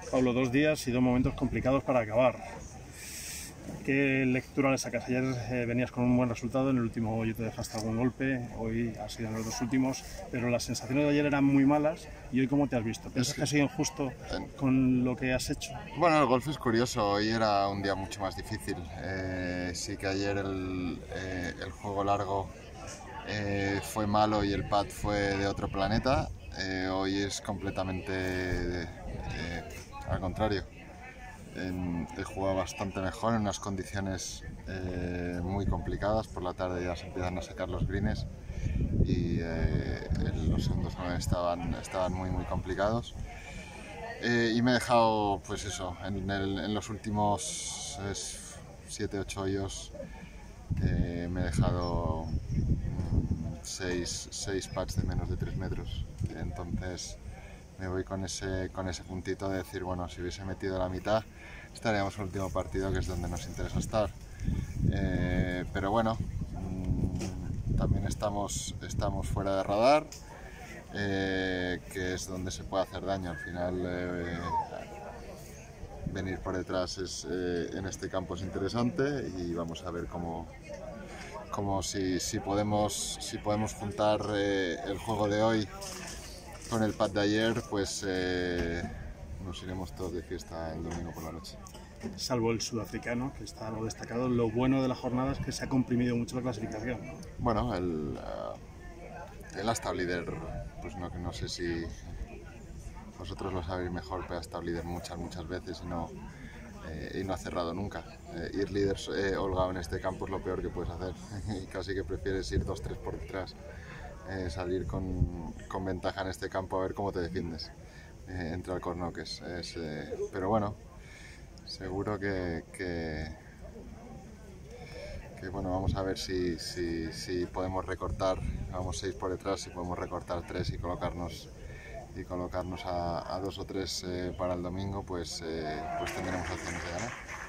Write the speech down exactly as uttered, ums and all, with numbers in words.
Pablo, dos días y dos momentos complicados para acabar. ¿Qué lectura le sacas? Ayer eh, venías con un buen resultado, en el último hoyo te dejaste algún golpe, hoy has sido en los dos últimos, pero las sensaciones de ayer eran muy malas. ¿Y hoy cómo te has visto? ¿Piensas que, que ha sido injusto con lo que has hecho? Bueno, el golf es curioso, hoy era un día mucho más difícil. Eh, sí que ayer el, eh, el juego largo eh, fue malo y el pad fue de otro planeta. Eh, hoy es completamente eh, al contrario. En, he jugado bastante mejor en unas condiciones eh, muy complicadas. Por la tarde ya se empiezan a sacar los greens y eh, los segundos nueve estaban, estaban muy muy complicados. Eh, y me he dejado, pues eso, en, el, en los últimos siete ocho hoyos eh, me he dejado seis pads de menos de tres metros. Entonces me voy con ese, con ese puntito de decir, bueno, si hubiese metido la mitad estaríamos en el último partido, que es donde nos interesa estar. Eh, pero bueno, mmm, también estamos, estamos fuera de radar, eh, que es donde se puede hacer daño. Al final eh, venir por detrás es, eh, en este campo es interesante, y vamos a ver cómo, cómo si, si, podemos, si podemos juntar eh, el juego de hoy con el pad de ayer, pues eh, nos iremos todos de fiesta el domingo por la noche. Salvo el sudafricano, que está algo destacado, lo bueno de la jornada es que se ha comprimido mucho la clasificación. Bueno, él, uh, él ha estado líder, pues no, no sé si vosotros lo sabéis mejor, pero ha estado líder muchas, muchas veces y no, eh, y no ha cerrado nunca. Eh, ir líder eh, holgado en este campo es lo peor que puedes hacer, y casi que prefieres ir dos tres por detrás. Eh, salir con, con ventaja en este campo, a ver cómo te defiendes eh, entre alcornoques. Es, eh, pero bueno, seguro que, que, que bueno, vamos a ver si, si, si podemos recortar, vamos seis por detrás, si podemos recortar tres y colocarnos y colocarnos a, a dos o tres eh, para el domingo, pues, eh, pues tendremos opciones de ganar.